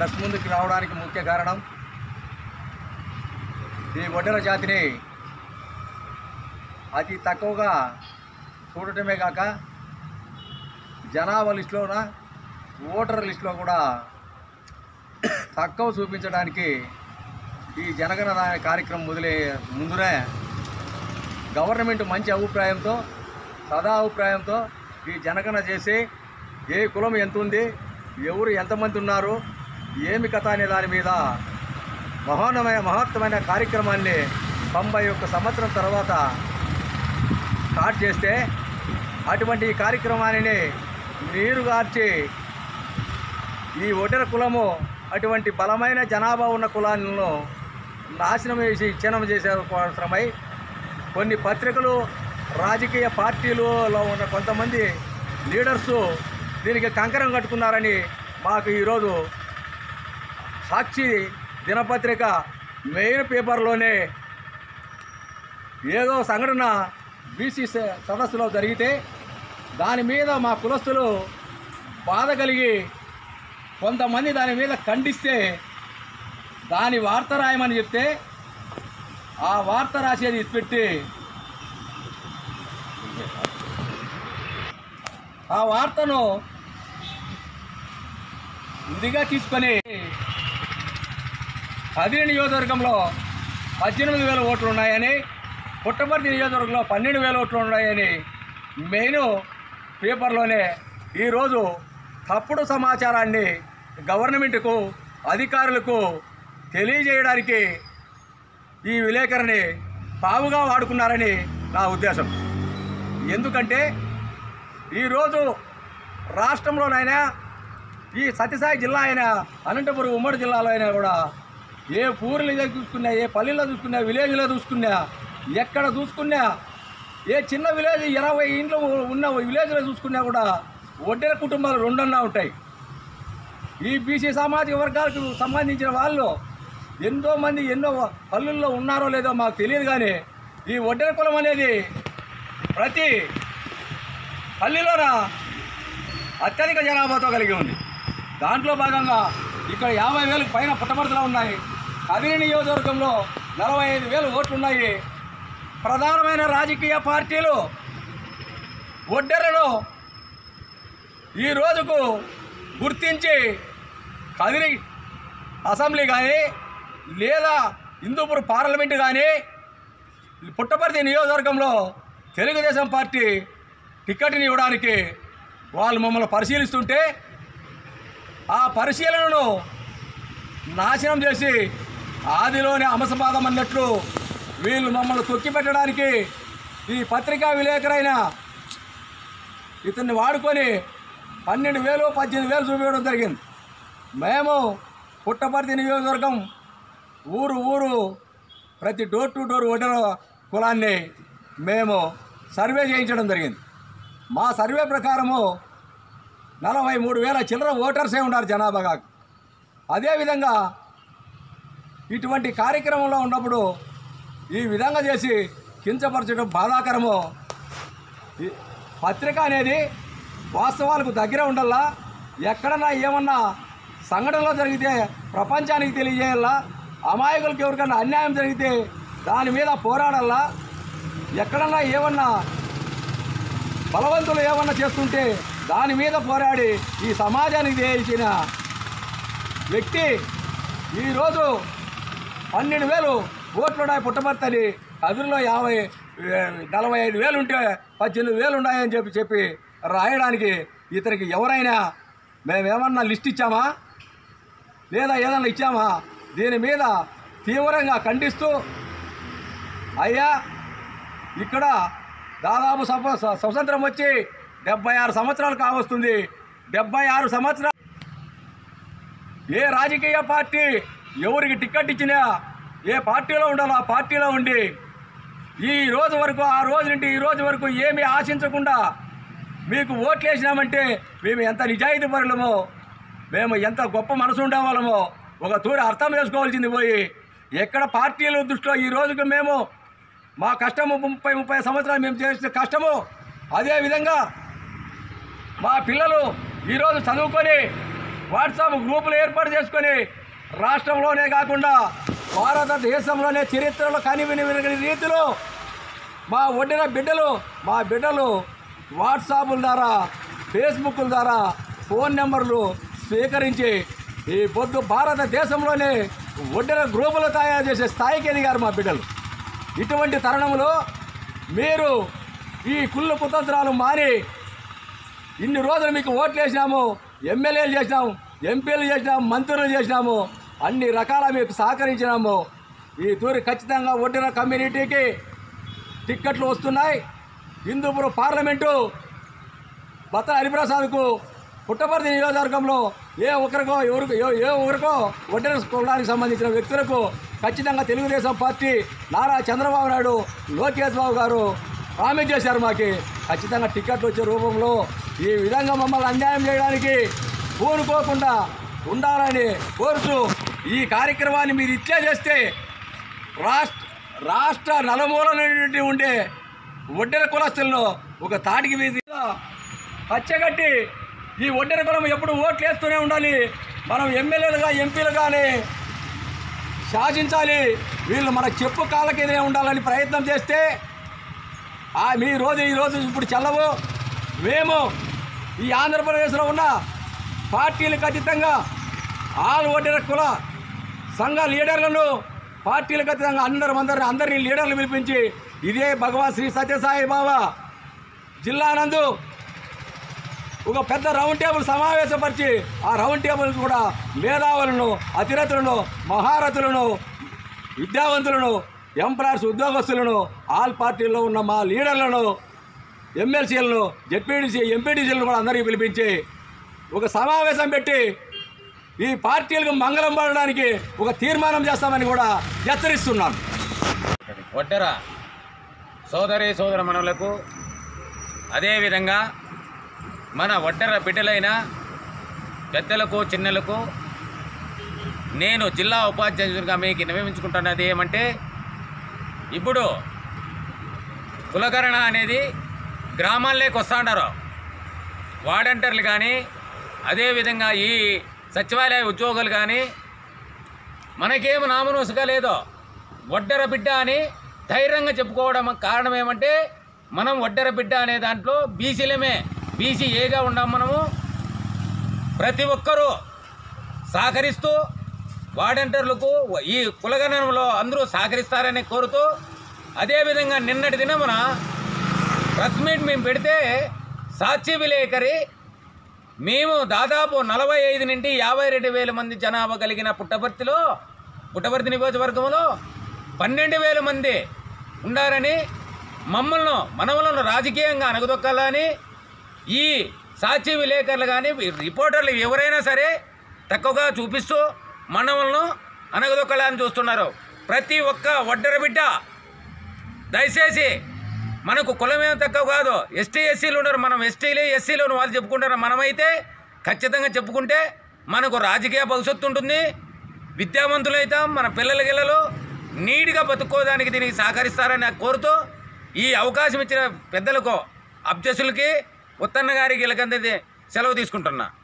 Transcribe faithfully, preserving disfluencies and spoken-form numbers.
Press ముందుకు రావడానికి ముఖ్య కారణం ఈ ఒడ్డెర జాతిని అతి తక్కువగా చూడటమే కాక జనాభా లిస్టులోన ఓటర్ లిస్టులో కూడా తక్కువ చూపించడానికి ఈ జనగణన కార్యక్రమం మొదలే ముందునే గవర్నమెంట్ మంచి అభిప్రాయంతో సదా అభిప్రాయంతో ఈ జనగణన చేసి ఏ కులం ఎంత ఉంది, ఎవరు ఎంతమంది ఉన్నారు, ఏమి కథ అనే దాని మీద మహోన్నమైన మహత్తమైన కార్యక్రమాన్ని తొంభై ఒక్క సంవత్సరం తర్వాత స్టార్ట్ చేస్తే అటువంటి ఈ కార్యక్రమాన్ని నీరుగార్చి ఈ ఒడ్డెర కులము అటువంటి బలమైన జనాభా ఉన్న కులాలను నాశనం చేసి క్షీణం చేసే కోసమై కొన్ని పత్రికలు రాజకీయ పార్టీలలో ఉన్న కొంతమంది లీడర్సు దీనికి కంకరం కట్టుకున్నారని మాకు ఈరోజు సాక్షి దినపత్రిక మెయిన్ పేపర్లోనే ఏదో సంఘటన బీసీ సదస్సులో జరిగితే దాని మీద మా కులస్తులు బాధ కలిగి కొంతమంది దాని మీద ఖండిస్తే దాని వార్త రాయమని చెప్తే ఆ వార్త రాసేది ఇచ్చిపెట్టి ఆ వార్తను ఇదిగా తీసుకొని కదిరి నియోజకవర్గంలో పద్దెనిమిది వేల ఓట్లు ఉన్నాయని, పుట్టపర్తి నియోజకవర్గంలో పన్నెండు వేల ఓట్లు ఉన్నాయని మెయిన్ పేపర్లోనే ఈరోజు తప్పుడు సమాచారాన్ని గవర్నమెంట్కు అధికారులకు తెలియజేయడానికి ఈ విలేకరిని పావుగా వాడుకున్నారని నా ఉద్దేశం. ఎందుకంటే ఈరోజు రాష్ట్రంలోనైనా ఈ సత్యసాయి జిల్లా అయినా అనంతపురం ఉమ్మడి జిల్లాలో అయినా కూడా ఏ ఊరిలో చూసుకున్నా, ఏ పల్లెల్లో చూసుకున్నా, విలేజ్లో చూసుకున్నా, ఎక్కడ చూసుకున్నా, ఏ చిన్న విలేజ్ ఇరవై ఇంట్లో ఉన్న విలేజ్లో చూసుకున్నా కూడా ఒడ్డెర కుటుంబాలు రెండన్నా ఉంటాయి. ఈ బీసీ సామాజిక వర్గాలకు సంబంధించిన వాళ్ళు ఎంతోమంది ఎన్నో పల్లెల్లో ఉన్నారో లేదో మాకు తెలియదు, కానీ ఈ ఒడ్డెర కులం అనేది ప్రతి పల్లెలోన అత్యధిక జనాభాతో కలిగి ఉంది. దాంట్లో భాగంగా ఇక్కడ యాభై వేలకు పైన పుట్టపర్తిలో ఉన్నాయి. కదిరి నియోజకవర్గంలో నలభై ఐదు వేలు ఓట్లు ఉన్నాయి. ప్రధానమైన రాజకీయ పార్టీలు ఒడ్డెరను ఈ రోజుకు గుర్తించి కదిరి అసెంబ్లీ కానీ లేదా హిందూపూర్ పార్లమెంటు కానీ పుట్టపర్తి నియోజకవర్గంలో తెలుగుదేశం పార్టీ టికెట్ని ఇవ్వడానికి వాళ్ళు మమ్మల్ని పరిశీలిస్తుంటే ఆ పరిశీలనను నాశనం చేసి ఆదిలోనే అమసపాదం అన్నట్లు వీళ్ళు మమ్మల్ని తొక్కిపెట్టడానికి ఈ పత్రికా విలేకరైన ఇతన్ని వాడుకొని పన్నెండు వేలు పద్దెనిమిది వేలు చూపించడం జరిగింది. మేము పుట్టపర్తి నియోజకవర్గం ఊరు ఊరు ప్రతి డోర్ టు డోర్ ఓటర్ కులాన్ని మేము సర్వే చేయించడం జరిగింది. మా సర్వే ప్రకారము నలభై మూడు వేల చిల్లర ఓటర్సే ఉన్నారు జనాభాగా. అదేవిధంగా ఇటువంటి కార్యక్రమంలో ఉన్నప్పుడు ఈ విధంగా చేసి కించపరచడం బాధాకరము. పత్రిక అనేది వాస్తవాలకు దగ్గర ఉండాలా, ఎక్కడన్నా ఏమన్నా సంఘటనలో జరిగితే ప్రపంచానికి తెలియజేయాలా, అమాయకులకు ఎవరికన్నా అన్యాయం జరిగితే దాని మీద పోరాడాలా, ఎక్కడన్నా ఏమన్నా బలవంతులు ఏమన్నా చేస్తుంటే దాని మీద పోరాడి ఈ సమాజానికి చేసిన వ్యక్తి ఈరోజు పన్నెండు వేలు ఓట్లున్నాయి పుట్టపర్తని, కదిరిలో యాభై నలభై ఐదు వేలు ఉంటే పద్దెనిమిది వేలు ఉన్నాయని చెప్పి చెప్పి రాయడానికి ఇతనికి ఎవరైనా మేమేమన్నా లిస్ట్ ఇచ్చామా లేదా ఏదన్నా ఇచ్చామా? దీని మీద తీవ్రంగా ఖండిస్తూ అయ్యా ఇక్కడ దాదాపు స్వతంత్రం వచ్చి డెబ్బై ఆరు సంవత్సరాలు కావస్తుంది. డెబ్బై ఆరు సంవత్సరాలు ఏ రాజకీయ పార్టీ ఎవరికి టికెట్ ఇచ్చినా ఏ పార్టీలో ఉండాలో ఆ పార్టీలో ఉండి ఈ రోజు వరకు ఆ రోజు నుండి ఈ రోజు వరకు ఏమీ ఆశించకుండా మీకు ఓట్లు వేసినామంటే మేము ఎంత నిజాయితీ పరులమో, మేము ఎంత గొప్ప మనసు ఉండేవాళ్ళమో ఒక తూరి అర్థం చేసుకోవాల్సింది పోయి ఎక్కడ పార్టీల దృష్టిలో ఈ రోజుకు మేము మా కష్టము ముప్పై ముప్పై సంవత్సరాలు మేము చేసిన కష్టము, అదేవిధంగా మా పిల్లలు ఈరోజు చదువుకొని వాట్సాప్ గ్రూపులు ఏర్పాటు చేసుకొని రాష్ట్రంలోనే కాకుండా భారతదేశంలోనే చరిత్రలో కనివిని విరగని రీతిలో మా ఒడ్డిన బిడ్డలు మా బిడ్డలు వాట్సాపుల ద్వారా ఫేస్బుక్ల ద్వారా ఫోన్ నెంబర్లు స్వీకరించి ఈ పొద్దు భారతదేశంలోనే ఒడ్డిన గ్రూపులు తయారు చేసే స్థాయికి ఎదిగారు మా బిడ్డలు. ఇటువంటి తరుణంలో మీరు ఈ కుళ్ళు కుతంత్రాలు మారి ఇన్ని రోజులు మీకు ఓట్లు వేసినాము, ఎమ్మెల్యేలు చేసినాము, ఎంపీలు చేసినాము, మంత్రులు చేసినాము, అన్ని రకాల మీకు సహకరించినాము. ఈ తూరి ఖచ్చితంగా ఒడ్డిన కమ్యూనిటీకి టిక్కెట్లు వస్తున్నాయి. హిందూపురం పార్లమెంటు బత్తాల హరిప్రసాద్కు పుట్టపర్తి నియోజకవర్గంలో ఏ ఒక్కరికో ఎవరికి ఏ ఒక్కరికో ఒడ్డిన కులానికి సంబంధించిన వ్యక్తులకు ఖచ్చితంగా తెలుగుదేశం పార్టీ నారా చంద్రబాబు నాయుడు లోకేష్ బాబు గారు ప్రామిస్ చేశారు. మాకు ఖచ్చితంగా టికెట్లు వచ్చే రూపంలో ఈ విధంగా మమ్మల్ని అన్యాయం చేయడానికి కోరుకోకుండా ఉండాలని కోరుతూ ఈ కార్యక్రమాన్ని మీరు ఇట్లే చేస్తే రాష్ట్ర రాష్ట్ర నలుమూల నుండి ఉండే ఒడ్డెర కులస్తులను ఒక తాటికి వీధిగా పచ్చగట్టి ఈ ఒడ్డెర కులం ఎప్పుడు ఓట్లు వేస్తూనే ఉండాలి, మనం ఎమ్మెల్యేలుగా ఎంపీలుగానే శాసించాలి, వీళ్ళు మన చెప్పు కాళ్ళకిదే ఉండాలని ప్రయత్నం చేస్తే ఆ మీ రోజు ఈ రోజు ఇప్పుడు చెల్లవు. మేము ఈ ఆంధ్రప్రదేశ్లో ఉన్న పార్టీలు ఖచ్చితంగా ఆల్ ఒడ్డెర కుల సంఘ లీడర్లను పార్టీలు ఖచ్చితంగా అందరం అందరిని అందరినీ లీడర్లు పిలిపించి ఇదే భగవాన్ శ్రీ సత్యసాయి బాబా జిల్లానందు ఒక పెద్ద రౌండ్ టేబుల్ సమావేశపరిచి ఆ రౌండ్ టేబుల్ కూడా మేధావులను, అతిరథులను, మహారథులను, విద్యావంతులను, ఎంప్లాయర్స్ ఉద్యోగస్తులను, ఆల్ పార్టీల్లో ఉన్న మా లీడర్లను, ఎమ్మెల్సీలను, జెడ్పీటీసీ ఎంపీటీసీలను కూడా అందరికీ పిలిపించి ఒక సమావేశం పెట్టి ఈ పార్టీలకు మంగళం పడడానికి ఒక తీర్మానం చేస్తామని కూడా హెచ్చరిస్తున్నాను. ఒడ్డెర సోదరి సోదరమణులకు అదేవిధంగా మన ఒడ్డెర బిడ్డలైన పెద్దలకు చిన్నలకు నేను జిల్లా ఉపాధ్యక్షుడిగా మీకు నిర్వహించుకుంటున్నది ఏమంటే, ఇప్పుడు కులకరణ అనేది గ్రామాల్లోకి వస్తూ ఉంటారు వాలంటీర్లు కానీ అదేవిధంగా ఈ సచివాలయ ఉద్యోగులు కానీ మనకేం నామనూసుగా లేదో ఒడ్డెర బిడ్డ అని ధైర్యంగా చెప్పుకోవడం కారణం ఏమంటే, మనం ఒడ్డెర బిడ్డ అనే దాంట్లో బీసీలమే బీసీ ఏగా ఉన్నాం. మనము ప్రతి ఒక్కరూ సహకరిస్తూ వాలంటీర్లకు ఈ కులగణంలో అందరూ సహకరిస్తారని కోరుతూ, అదేవిధంగా నిన్నటి దినమున ప్రెస్ మీట్ మేము పెడితే సాక్షి విలేకరి మేము దాదాపు నలభై ఐదు నుండి యాభై రెండు వేల మంది జనాభా కలిగిన పుట్టపర్తిలో పుట్టపర్తి నియోజకవర్గంలో పన్నెండు వేల మంది ఉండారని, మమ్మల్ని మనవలను రాజకీయంగా అనగదొక్కాలని ఈ సాక్షి విలేకరులు కానీ రిపోర్టర్లు ఎవరైనా సరే తక్కువగా చూపిస్తూ మనవలను అనగదొక్కాలని చూస్తున్నారు. ప్రతి ఒక్క ఒడ్డెర బిడ్డ దయచేసి మనకు కులమేం తక్కువ కాదు, ఎస్టీ ఎస్సీలు ఉన్నారు, మనం ఎస్టీలు ఎస్సీలు వాళ్ళు చెప్పుకుంటారు. మనమైతే ఖచ్చితంగా చెప్పుకుంటే మనకు రాజకీయ భవిష్యత్తు ఉంటుంది, విద్యావంతులైతాం, మన పిల్లల గిల్లలు నీట్గా బతుక్కోవడానికి దీనికి సహకరిస్తారని కోరుతూ ఈ అవకాశం ఇచ్చిన పెద్దలకు అధ్యక్షులకి ఉత్తన్న గారికి వీళ్ళకందరికీ సెలవు తీసుకుంటున్నా.